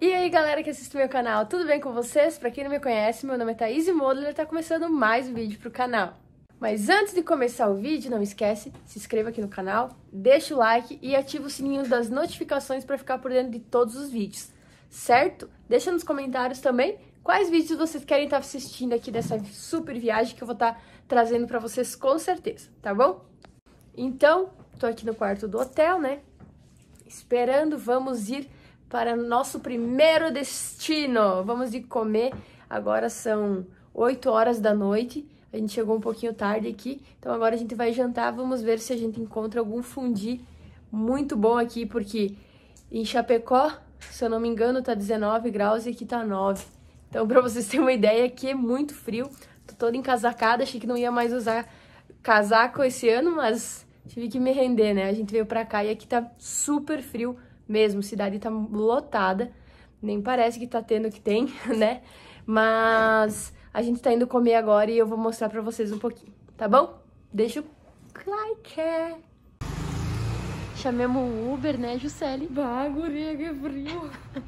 E aí galera que assiste meu canal, tudo bem com vocês? Pra quem não me conhece, meu nome é Thaís e Modler, tá começando mais um vídeo pro canal. Mas antes de começar o vídeo, não esquece, se inscreva aqui no canal, deixa o like e ativa o sininho das notificações pra ficar por dentro de todos os vídeos, certo? Deixa nos comentários também quais vídeos vocês querem estar assistindo aqui dessa super viagem que eu vou estar trazendo pra vocês com certeza, tá bom? Então, tô aqui no quarto do hotel, né? Esperando, vamos ir para nosso primeiro destino. Vamos ir comer. Agora são 8 horas da noite. A gente chegou um pouquinho tarde aqui. Então agora a gente vai jantar. Vamos ver se a gente encontra algum fundi muito bom aqui. Porque em Chapecó, se eu não me engano, tá 19 graus e aqui tá 9. Então pra vocês terem uma ideia, aqui é muito frio. Tô toda encasacada. Achei que não ia mais usar casaco esse ano, mas tive que me render, né? A gente veio pra cá e aqui tá super frio mesmo, cidade tá lotada, nem parece que tá tendo que tem, né? Mas a gente tá indo comer agora e eu vou mostrar pra vocês um pouquinho, tá bom? Deixa o like. Chamemos o Uber, né, Juscelie? Bah, guria, que frio.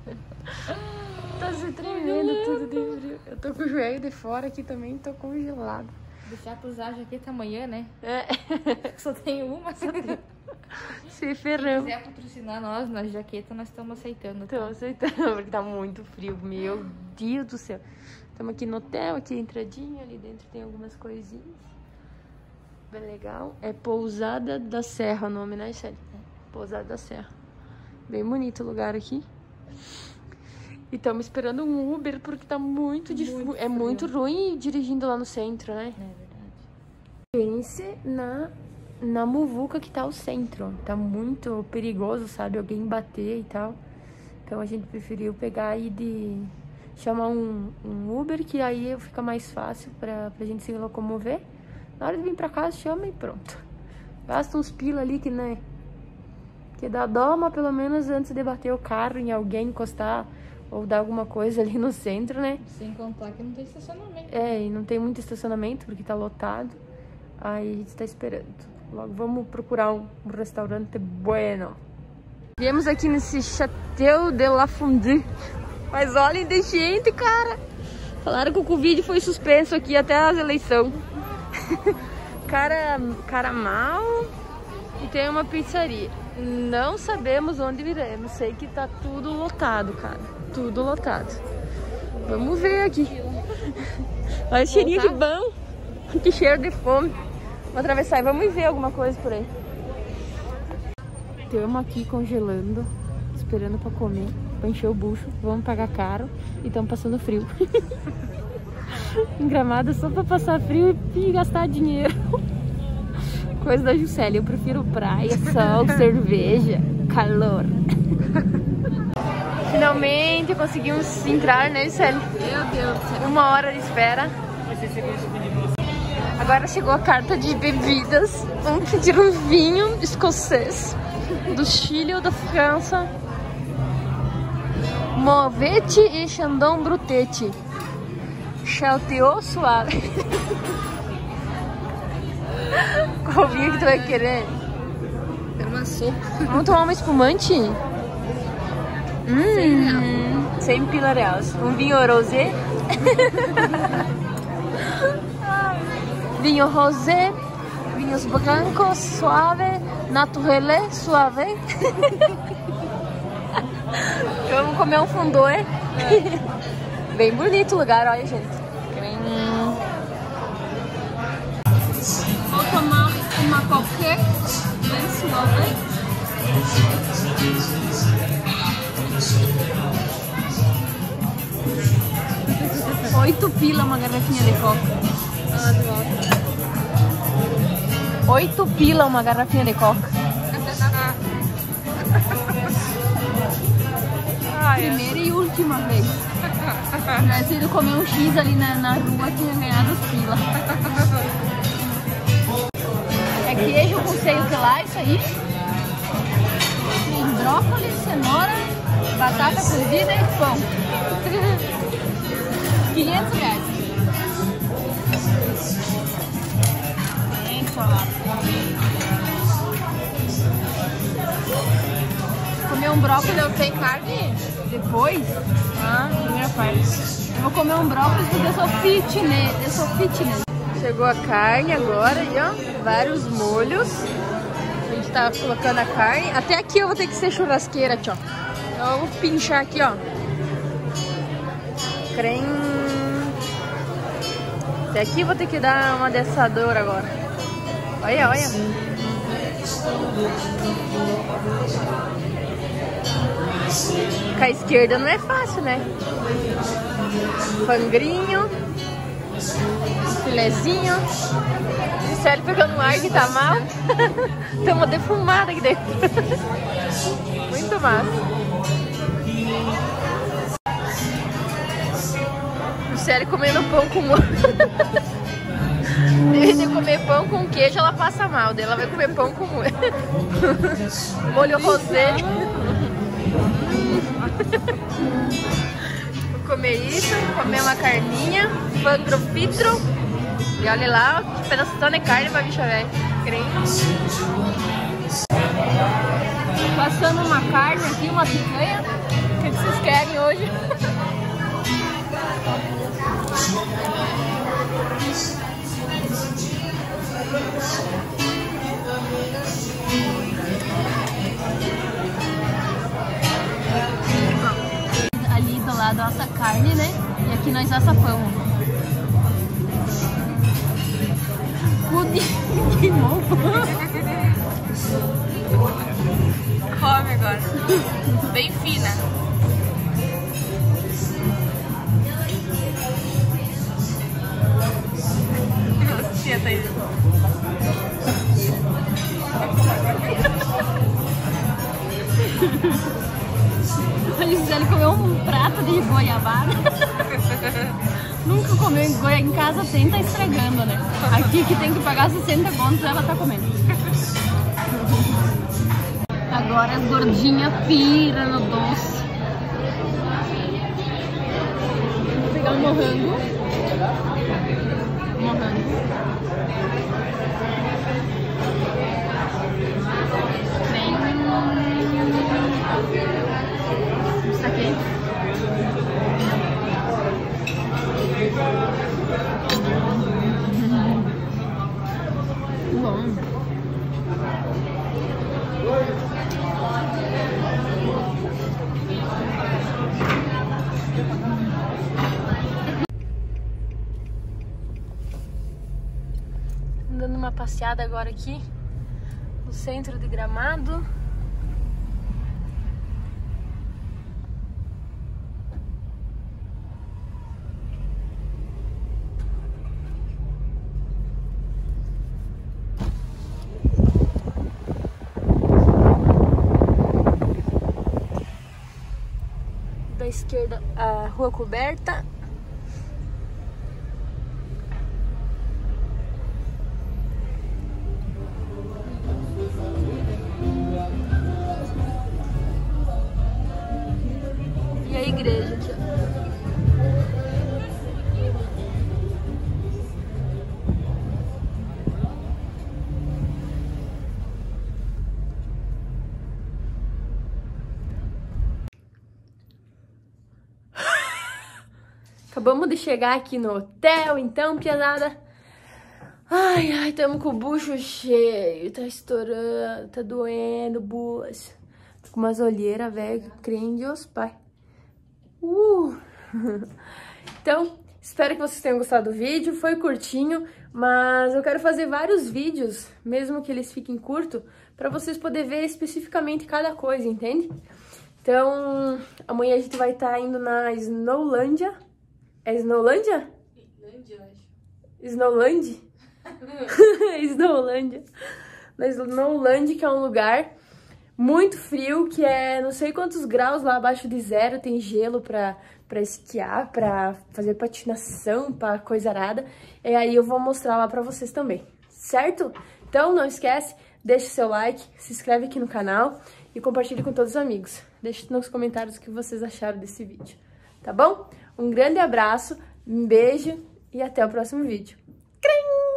Tá se tremendo tudo de frio. Eu tô com o joelho de fora aqui também, tô congelado. Deixar pra usar a jaqueta amanhã, né? É. Só tenho uma, só tenho. Se ferramos. Se quiser patrocinar nós na jaqueta, nós estamos aceitando. Estamos aceitando, porque tá muito frio. Meu Deus do céu. Estamos aqui no hotel, aqui a entradinha, ali dentro tem algumas coisinhas. Bem legal. É Pousada da Serra o nome, né, Juscelie? Pousada da Serra. Bem bonito o lugar aqui. E estamos esperando um Uber, porque tá muito difícil. É muito ruim dirigindo lá no centro, né? É verdade. Pense na muvuca que tá o centro. Tá muito perigoso, sabe? Alguém bater e tal. Então a gente preferiu pegar e chamar um Uber, que aí fica mais fácil pra gente se locomover. Na hora de vir pra casa, chama e pronto. Gasta uns pila ali que, né? Que dá dó, mas pelo menos antes de bater o carro em alguém, encostar ou dar alguma coisa ali no centro, né? Sem contar que não tem estacionamento. É, e não tem muito estacionamento porque tá lotado. Aí a gente tá esperando. Logo vamos procurar um restaurante bueno. Viemos aqui nesse Château de la Fondue. Mas olhem de gente, cara. Falaram que o Covid foi suspenso aqui até as eleições. Cara mal. E tem uma pizzaria. Não sabemos onde viremos. Sei que tá tudo lotado, cara. Tudo lotado. Vamos ver aqui. Olha o cheirinho de bom. Que cheiro de fome. Vamos atravessar e vamos ver alguma coisa por aí. Estamos aqui congelando, esperando pra comer, pra encher o bucho. Vamos pagar caro e estamos passando frio. Em Gramado só pra passar frio e gastar dinheiro. Coisa da Juscelie, eu prefiro praia, sol, cerveja, calor. Finalmente conseguimos entrar, né, Juscelie? Meu Deus do céu. 1 hora de espera. Agora chegou a carta de bebidas. Vamos pedir um vinho escocês do Chile ou da França. Movetti e Chandon Brutetti. Chalteau suave. Qual vinho que tu vai querer? Quero uma sopa. Vamos tomar uma espumante? 100 pila reais. Um vinho rosé. Vinho rosé, vinhos brancos, suave, naturel, suave. Vamos comer um fondue. Bem bonito o lugar, olha, gente. Vou tomar uma qualquer, bem suave. 8 pila uma garrafinha de coca. 8 pila uma garrafinha de coca. Primeira e última vez. Já tinha ido comer um X ali na rua, tinha ganhado os pila. É queijo com sei o que lá, isso aí. Tem brócolis, cenoura, batata cozida e pão. 500 reais. Bem salada. comer um brócolis. Não tem carne? Depois, primeira parte. Eu vou comer um brócolis porque eu sou fitness. Chegou a carne agora aí, ó. Vários molhos. A gente tá colocando a carne. Até aqui eu vou ter que ser churrasqueira, tio. Então eu vou pinchar aqui, ó. Creme. Até aqui eu vou ter que dar uma dessadora agora. Olha, olha. Com a esquerda não é fácil, né? Pangrinho. Filezinho. Sério, pegando um ar que tá mal. Tem uma defumada aqui dentro. Muito massa. O Sério comendo pão com molho. Em vez de comer pão com queijo, ela passa mal. Daí ela vai comer pão com molho. Molho rosé. Vou comer isso, comer uma carninha, pantro pitro. E olha lá, que pedaço de carne pra bicha velha. Passando uma carne aqui, uma picanha. O que vocês querem hoje? Ali do lado assa carne, né? E aqui nós assa pão. Que mofo. Come agora. Bem fina. Tia, tá aí. A Gisele comeu um prato de goiabada. Nunca comeu em casa, tem, tá estragando, né? Aqui que tem que pagar 60 contos, ela tá comendo. Agora as gordinhas pira no doce. Vou pegar um morango. Isso aqui. Bom. Dando uma passeada agora aqui no centro de Gramado. Da esquerda a rua coberta. E a igreja aqui, ó. Acabamos de chegar aqui no hotel, então, piazada. Ai, tamo com o bucho cheio. Tá estourando, tá doendo o bucho. Tô com umas olheiras, velho. Crê Deus, pai. Então, espero que vocês tenham gostado do vídeo. Foi curtinho, mas eu quero fazer vários vídeos, mesmo que eles fiquem curtos, pra vocês poderem ver especificamente cada coisa, entende? Então, amanhã a gente vai estar indo na Snowlândia. É Snowlândia? Snowland? Snowlândia. Na Snowland, que é um lugar muito frio, que é não sei quantos graus lá abaixo de zero, tem gelo pra esquiar, pra fazer patinação, pra coisa arada. E aí eu vou mostrar lá pra vocês também, certo? Então não esquece, deixa o seu like, se inscreve aqui no canal e compartilhe com todos os amigos. Deixe nos comentários o que vocês acharam desse vídeo, tá bom? Um grande abraço, um beijo e até o próximo vídeo. Crim!